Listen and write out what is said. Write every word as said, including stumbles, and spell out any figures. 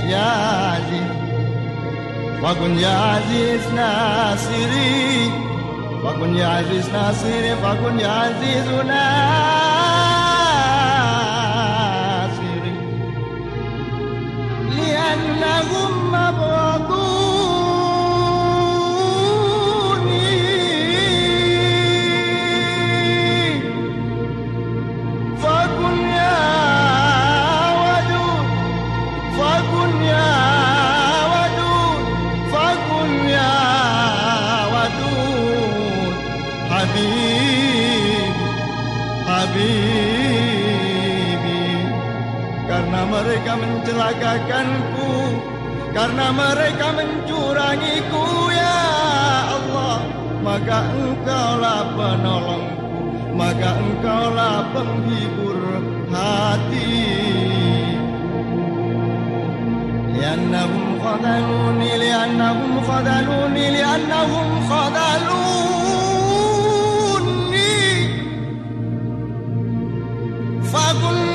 يا عزيز فكن يا عزيز ناصري فكن يا عزيز ناصري فكن يا عزيز ناصري لأنهم مبغضوني فكن يا ودود فكن يا ودود فكن يا ودود حبيبي حبيبي karena mereka mencelakakanku karena mereka mencurangiku ya Allah maka engkaulah penolongku maka engkaulah penghibur hati liannahum khadaluni liannahum khadaluni liannahum khadaluni fakun